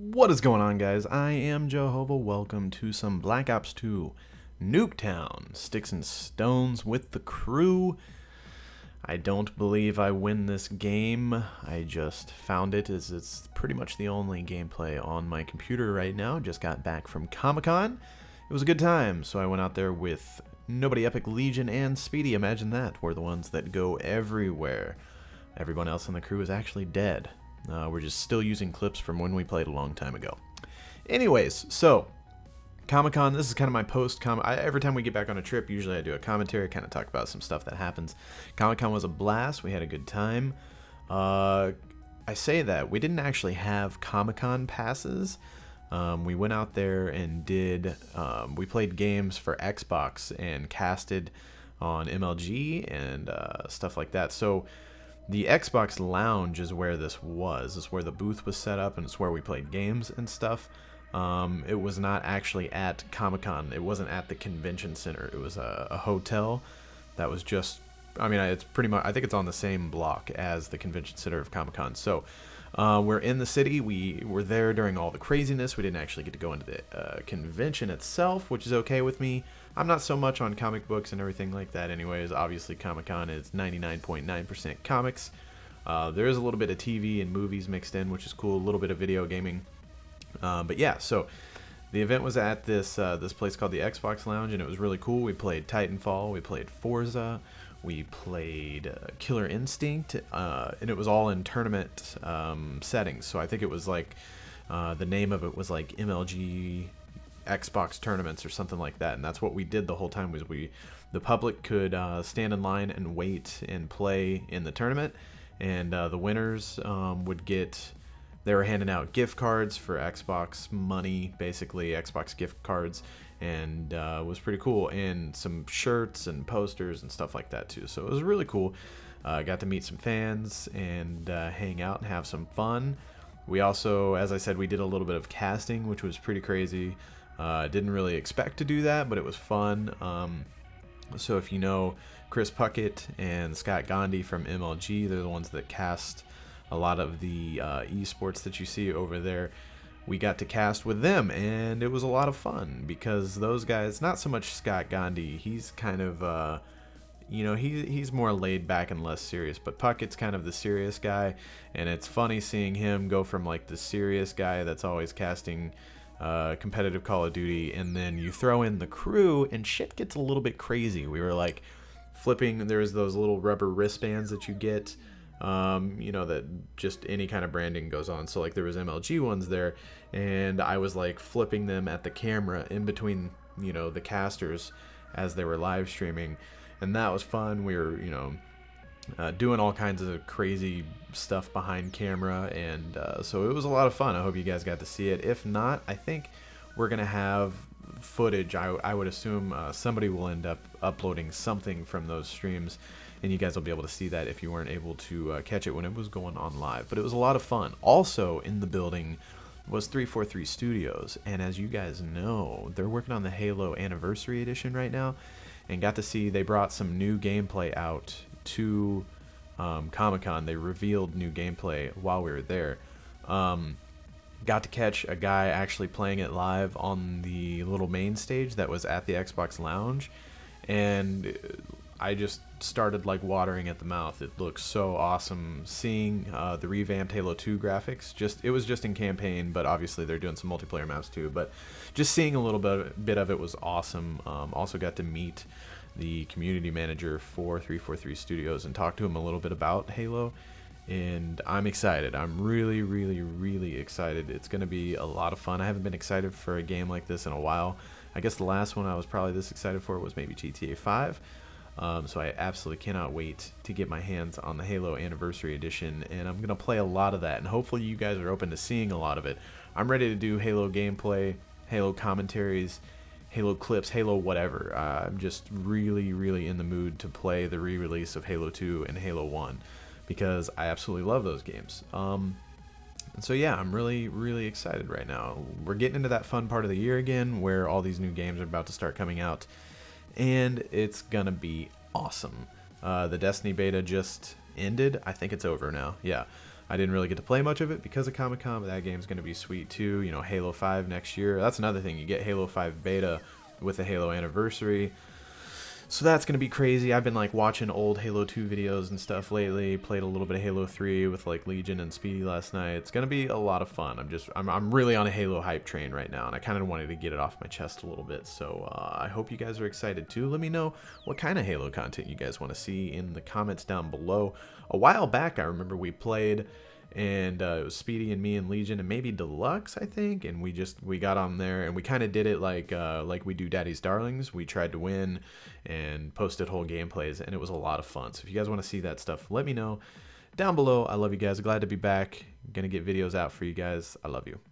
What is going on, guys? I am Jehovah. Welcome to some Black Ops 2 Nuketown. Sticks and stones with the crew. I don't believe I win this game. I just found it as it's pretty much the only gameplay on my computer right now. Just got back from Comic-Con. It was a good time, so I went out there with Nobody Epic, Legion, and Speedy. Imagine that. We're the ones that go everywhere. Everyone else on the crew is actually dead. We're just still using clips from when we played a long time ago. Anyways, so Comic-Con, this is kind of my every time we get back on a trip, usually I do a commentary, kind of talk about some stuff that happens. Comic-Con was a blast. We had a good time. I say that. We didn't actually have Comic-Con passes. We went out there and we played games for Xbox and casted on MLG and stuff like that. So the Xbox Lounge is where this was. It's where the booth was set up, and it's where we played games and stuff. It was not actually at Comic-Con. It wasn't at the convention center. It was a hotel that was just, I mean, it's pretty much, I think it's on the same block as the convention center of Comic-Con. So we're in the city. We were there during all the craziness. We didn't actually get to go into the convention itself, which is okay with me. I'm not so much on comic books and everything like that anyways. Obviously, Comic-Con is 99.9% comics. There is a little bit of TV and movies mixed in, which is cool. A little bit of video gaming. But yeah, so the event was at this place called the Xbox Lounge, and it was really cool. We played Titanfall. We played Forza. We played Killer Instinct, and it was all in tournament settings. So I think it was like the name of it was like MLG Xbox tournaments or something like that, and that's what we did the whole time. Was the public could stand in line and wait and play in the tournament, and the winners would get. They were handing out gift cards for Xbox money, basically Xbox gift cards, and it was pretty cool, and some shirts and posters and stuff like that too. So it was really cool. Got to meet some fans and hang out and have some fun. We also, as I said, we did a little bit of casting, which was pretty crazy. Didn't really expect to do that, but it was fun. So if you know Chris Puckett and Scott Gandhi from MLG, they're the ones that cast a lot of the esports that you see over there. We got to cast with them, and it was a lot of fun because those guys, not so much Scott Gandhi, he's kind of, you know, he's more laid back and less serious, but Puckett's kind of the serious guy, and it's funny seeing him go from like the serious guy that's always casting competitive Call of Duty, and then you throw in the crew and shit gets a little bit crazy. We were like flipping, there's those little rubber wristbands that you get, you know, that just any kind of branding goes on. So like there was MLG ones there, and I was like flipping them at the camera in between, you know, the casters as they were live streaming, and that was fun. We were, you know, doing all kinds of crazy stuff behind camera, and so it was a lot of fun. I hope you guys got to see it. If not, I think we're gonna have footage. I would assume somebody will end up uploading something from those streams, and you guys will be able to see that if you weren't able to catch it when it was going on live. But it was a lot of fun. Also in the building was 343 Studios, and as you guys know, they're working on the Halo Anniversary Edition right now, and got to see they brought some new gameplay out to Comic-Con. They revealed new gameplay while we were there. Got to catch a guy actually playing it live on the little main stage that was at the Xbox Lounge, and I just started like watering at the mouth. It looks so awesome seeing the revamped Halo 2 graphics. It was just in campaign, but obviously they're doing some multiplayer maps too, but just seeing a little bit of it was awesome. Also got to meet the community manager for 343 Studios and talk to him a little bit about Halo, and I'm excited. I'm really excited. It's gonna be a lot of fun. I haven't been excited for a game like this in a while. I guess the last one I was probably this excited for was maybe GTA 5. So I absolutely cannot wait to get my hands on the Halo Anniversary Edition, and I'm gonna play a lot of that, and hopefully you guys are open to seeing a lot of it. I'm ready to do Halo gameplay, Halo commentaries, Halo clips, Halo whatever. I'm just really in the mood to play the re-release of Halo 2 and Halo 1 because I absolutely love those games. And so yeah, I'm really excited right now. We're getting into that fun part of the year again where all these new games are about to start coming out, and it's gonna be awesome. The Destiny beta just ended. I think it's over now. Yeah, I didn't really get to play much of it because of Comic-Con, but that game's going to be sweet too. You know, Halo 5 next year. That's another thing. You get Halo 5 beta with the Halo anniversary. So that's going to be crazy. I've been like watching old Halo 2 videos and stuff lately. Played a little bit of Halo 3 with like Legion and Speedy last night. It's going to be a lot of fun. I'm really on a Halo hype train right now, and I kind of wanted to get it off my chest a little bit. So I hope you guys are excited too. Let me know what kind of Halo content you guys want to see in the comments down below. A while back, I remember we played, and it was Speedy and me and Legion and maybe Deluxe, I think, and we got on there and we kind of did it like we do Daddy's Darlings. We tried to win and posted whole gameplays, and it was a lot of fun. So if you guys want to see that stuff, let me know down below. I love you guys. Glad to be back. Gonna get videos out for you guys. I love you.